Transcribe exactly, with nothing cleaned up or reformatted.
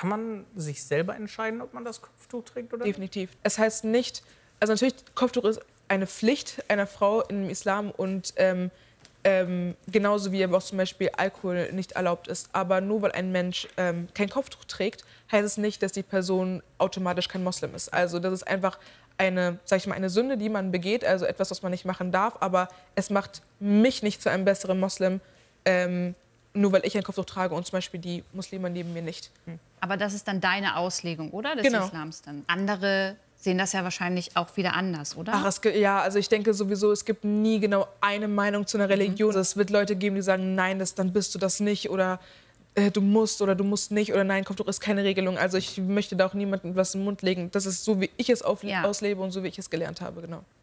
Kann man sich selber entscheiden, ob man das Kopftuch trägt oder nicht? Definitiv. Es heißt nicht, also natürlich, Kopftuch ist eine Pflicht einer Frau im Islam und ähm, ähm, genauso wie aber auch zum Beispiel Alkohol nicht erlaubt ist. Aber nur weil ein Mensch ähm, kein Kopftuch trägt, heißt es nicht, dass die Person automatisch kein Moslem ist. Also das ist einfach eine, sag ich mal, eine Sünde, die man begeht, also etwas, was man nicht machen darf. Aber es macht mich nicht zu einem besseren Moslem, ähm, nur weil ich ein Kopftuch trage und zum Beispiel die Muslime neben mir nicht. Aber das ist dann deine Auslegung, oder? Des Genau. Islams dann. Andere sehen das ja wahrscheinlich auch wieder anders, oder? Ach, es, ge- ja, also ich denke sowieso, es gibt nie genau eine Meinung zu einer Religion. Mhm. Es wird Leute geben, die sagen, nein, das, dann bist du das nicht oder äh, du musst oder du musst nicht oder nein, Kopftuch ist keine Regelung. Also ich möchte da auch niemandem was im Mund legen. Das ist so, wie ich es auf, Ja. auslebe und so, wie ich es gelernt habe, genau.